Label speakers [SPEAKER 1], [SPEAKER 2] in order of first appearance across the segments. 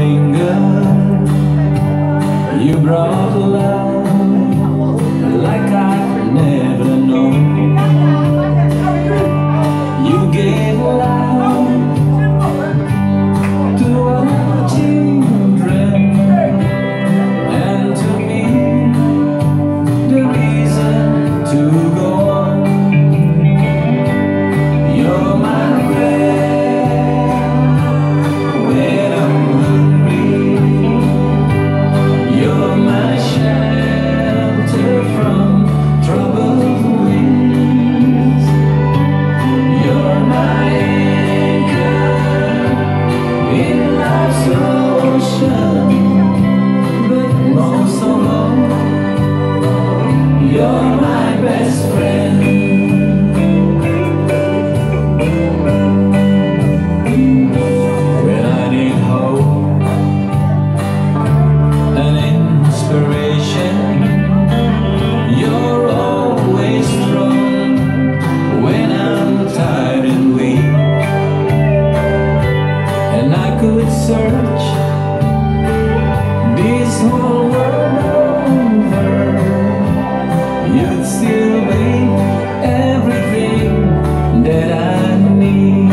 [SPEAKER 1] finger, you brought love like I've never known. You gave love to our children, and to me the reason to go on. You're my friend when I'm hungry. You're my shelter from troubled winds. You're my anchor in life's ocean. But most of all, you're my best friend. You're always strong when I'm tired and weak, and I could search this whole world over, you'd still be everything that I need.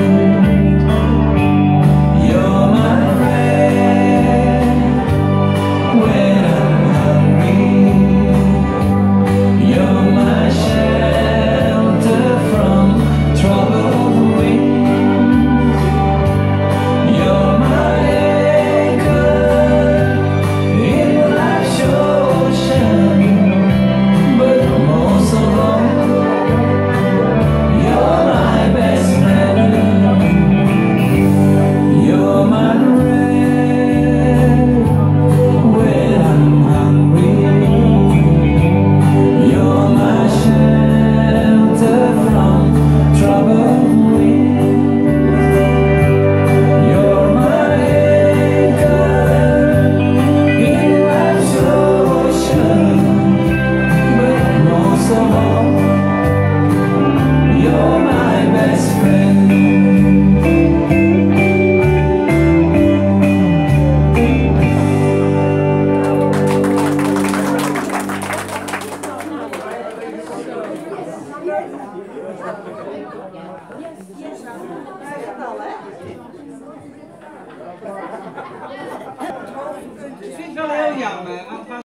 [SPEAKER 1] You're my friend when I'm hungry. You're my shelter from troubled winds. You're my anchor in life's ocean. But most of all, you're my best friend. You're my friend when I'm hungry. You're my shelter from troubled winds. You're my anchor in life's ocean. But most of all, you're my best friend.
[SPEAKER 2] Het is wel heel jammer.